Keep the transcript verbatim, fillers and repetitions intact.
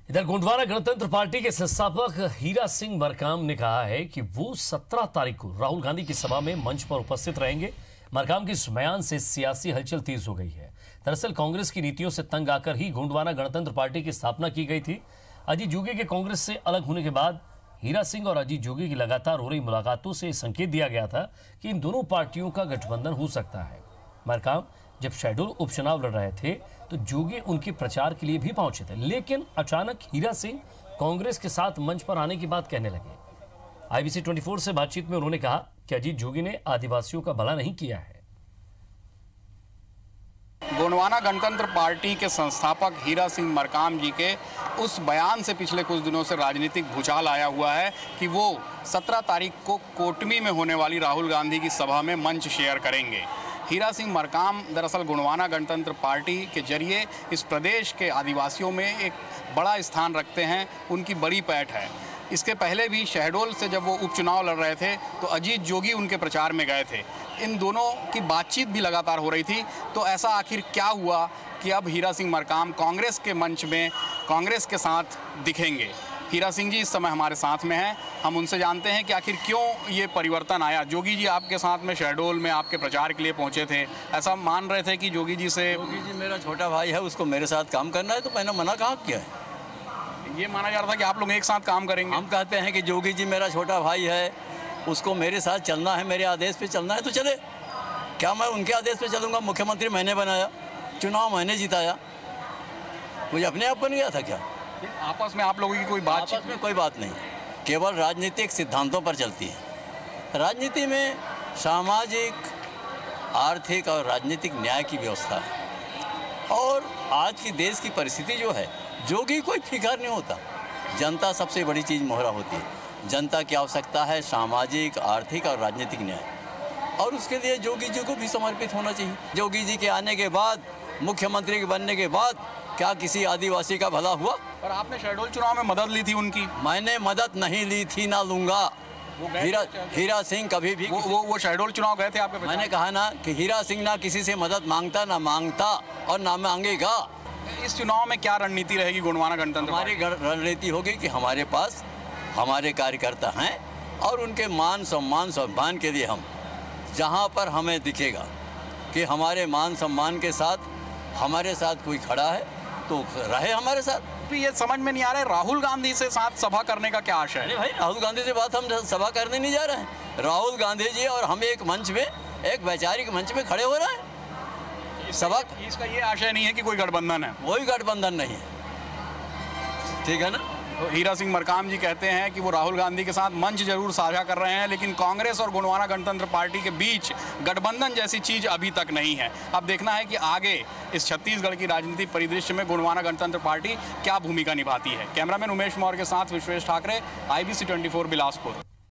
इधर गोंडवाना गणतंत्र पार्टी के संस्थापक हीरा सिंह मरकाम ने कहा है कि वो सत्रह तारीख को राहुल गांधी की सभा में मंच पर उपस्थित रहेंगे। मरकाम की इस बयान से सियासी हलचल तेज हो गई है। दरअसल कांग्रेस की नीतियों से तंग आकर ही गोंडवाना गणतंत्र पार्टी की स्थापना की गई थी। अजीत जोगी के कांग्रेस से अलग होने के बाद हीरा सिंह और अजीत जोगी की लगातार हो रही मुलाकातों से संकेत दिया गया था कि इन दोनों पार्टियों का गठबंधन हो सकता है। मरकाम जब शहडोल उपचुनाव लड़ रहे थे तो जोगी उनके प्रचार के लिए भी पहुंचे थे, लेकिन अचानक हीरा सिंह कांग्रेस के साथ मंच पर आने की बात कहने लगे। आईबीसी चौबीस से बातचीत में उन्होंने कहा कि अजीत जोगी ने आदिवासियों का भला नहीं किया है। गोंडवाना गणतंत्र पार्टी के संस्थापक हीरा सिंह मरकाम जी के उस बयान से पिछले कुछ दिनों से राजनीतिक भूचाल आया हुआ है कि वो सत्रह तारीख को कोटमी में होने वाली राहुल गांधी की सभा में मंच शेयर करेंगे। हीरा सिंह मरकाम दरअसल गोंडवाना गणतंत्र पार्टी के जरिए इस प्रदेश के आदिवासियों में एक बड़ा स्थान रखते हैं, उनकी बड़ी पैठ है। इसके पहले भी शहडोल से जब वो उपचुनाव लड़ रहे थे तो अजीत जोगी उनके प्रचार में गए थे। इन दोनों की बातचीत भी लगातार हो रही थी। तो ऐसा आखिर क्या हुआ कि अब हीरा सिंह मरकाम कांग्रेस के मंच में कांग्रेस के साथ दिखेंगे? हीरा सिंह जी इस समय हमारे साथ में हैं, हम उनसे जानते हैं कि आखिर क्यों ये परिवर्तन आया। जोगी जी आपके साथ में शहडोल में आपके प्रचार के लिए पहुंचे थे, ऐसा मान रहे थे कि जोगी जी से जोगी जी मेरा छोटा भाई है, उसको मेरे साथ काम करना है, तो मैंने मना कहाँ किया है। ये माना जा रहा था कि आप लोग एक साथ काम करेंगे। हम कहते हैं कि जोगी जी मेरा छोटा भाई है, उसको मेरे साथ चलना है, मेरे आदेश पे चलना है तो चले। क्या मैं उनके आदेश पे चलूँगा? मुख्यमंत्री मैंने बनाया, चुनाव मैंने जिताया, मुझे अपने आप बन गया था क्या? आपस में आप लोगों की कोई बातचीत? आपस में कोई बात नहीं, केवल राजनीतिक सिद्धांतों पर चलती है। राजनीति में सामाजिक, आर्थिक और राजनीतिक न्याय की व्यवस्था है। और आज की देश की परिस्थिति जो है, जोगी कोई फिकर नहीं होता, जनता सबसे बड़ी चीज़ मोहरा होती है। जनता की आवश्यकता है सामाजिक, आर्थिक और राजनीतिक न्याय, और उसके लिए जोगी जी को भी समर्पित होना चाहिए। जोगी जी के आने के बाद, मुख्यमंत्री के बनने के बाद क्या किसी आदिवासी का भला हुआ? पर आपने शहडोल चुनाव में मदद ली थी उनकी। मैंने मदद नहीं ली थी, ना लूंगा। हीरा हीरा सिंह कभी भी वो वो, वो शहडोल चुनाव गए थे आपके? मैंने कहा ना कि हीरा सिंह ना किसी से मदद मांगता, ना मांगता और ना मांगेगा। इस चुनाव में क्या रणनीति रहेगी गोंडवाना गणतंत्र? हमारी रणनीति होगी कि हमारे पास हमारे कार्यकर्ता हैं और उनके मान सम्मान सम्मान के लिए हम जहाँ पर हमें दिखेगा कि हमारे मान सम्मान के साथ हमारे साथ कोई खड़ा है तो रहे हमारे साथ। ये समझ में नहीं आ रहा है राहुल गांधी से साथ सभा करने का क्या आशय है? भाई राहुल गांधी से बात हम सभा करने नहीं जा रहे हैं। राहुल गांधी जी और हम एक मंच में, एक वैचारिक मंच में खड़े हो रहे हैं। सभा इसका ये आशय नहीं है कि कोई गठबंधन है? कोई गठबंधन नहीं है, ठीक है ना। तो हीरा सिंह मरकाम जी कहते हैं कि वो राहुल गांधी के साथ मंच जरूर साझा कर रहे हैं, लेकिन कांग्रेस और गोंडवाना गणतंत्र पार्टी के बीच गठबंधन जैसी चीज अभी तक नहीं है। अब देखना है कि आगे इस छत्तीसगढ़ की राजनीतिक परिदृश्य में गोंडवाना गणतंत्र पार्टी क्या भूमिका निभाती है। कैमरामैन उमेश मौर्य के साथ विश्वेश ठाकरे, आईबीसी चौबीस बिलासपुर।